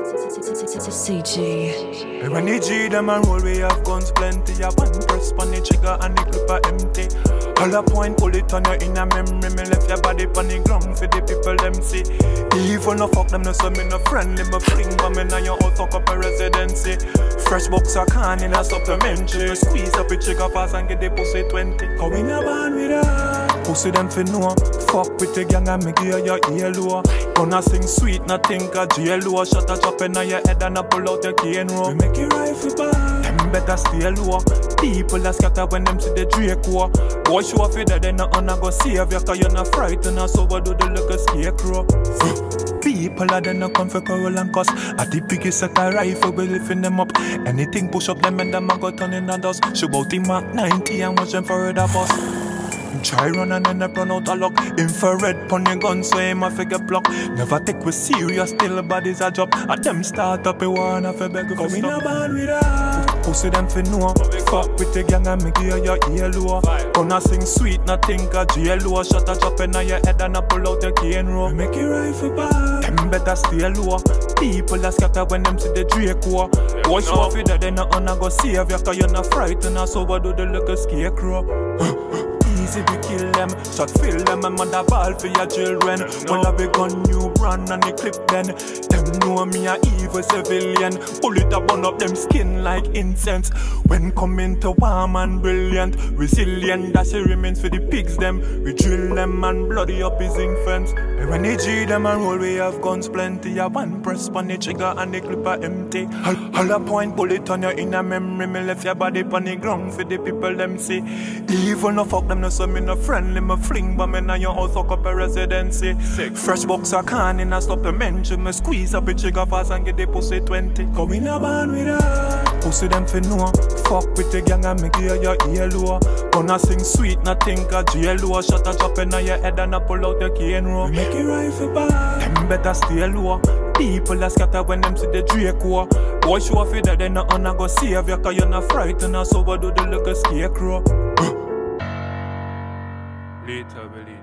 CG. When the G them and roll, we have guns plenty. A one press on the trigger and the clip empty. All a point, pull it on you in a memory. Me left your body on the ground for the people them see. Even no fuck them, no so me no friendly. Me fling but me now your house fuck up a residency. Fresh box a can in a supplementary. Squeeze up the trigger fast and get the pussy 20. Cause we no born with that. Pussy them fi know. Fuck with the gang and me gear your ear low. Gonna sing sweet, not think a jail low. Shut a drop in your head and a pull out your cane row. We make it rifle back. Them better stay low. People a scatter when them see the Draco. Boy show off it then no honor go save you. Cause you're not frightened or sober do the look a scarecrow. People are then no come for quarrel and cuss. At the biggest set a rifle we lifting them up. Anything push up them and them a go turn in a dust. Shoot out the Mark 90 and watch them for the bus. Try run and end up run out of luck. Infrared pon your gun so him a figure block. Never take we serious till bodies a drop. At them start up a war and a fi beg for stop. We no born with that. Pussy them fi know. Fuck with the gang and me gear your ear low. Gonna sing sweet, not think a jail low. Shut a drop in your head and a pull out your cane row. Make it rifle back. Them better stay low. People a scatter when them see the Draco. Boy show off it then no honor go save you. Cause you're not frightened or sober do the look a scarecrow. Easy we kill them, shot fill them and mother ball for your children. When I be gun new brand and the clip then. Them know me a evil civilian. Bullet a burn up them skin like incense. When coming to warm and brilliant, resilient, that's it remains for the pigs them. We drill them and bloody up his infants. And when they G them and roll, we have guns plenty. A one press on the trigger and the clip are empty. All a point bullet on you in a memory. Me left your body on the ground for the people them see. Even no fuck them no so me no friendly. Me fling but me now your house fuck up a residency. Fresh box a can in a supplementary. Me squeeze up a trigger fast and get the pussy 20. Cause we no born with that. Pussy them fi know. Fuck with the gang and me gear your ear low. Gonna sing sweet, not think a jail low. Shut a drop in your head and a pull out your cane row. Make it rifle back. Them better stay low. People a scatter when them see the Draco. Boy show off it then no honor go save you. Cause you're not frightened or sober do the look a scarecrow. Later,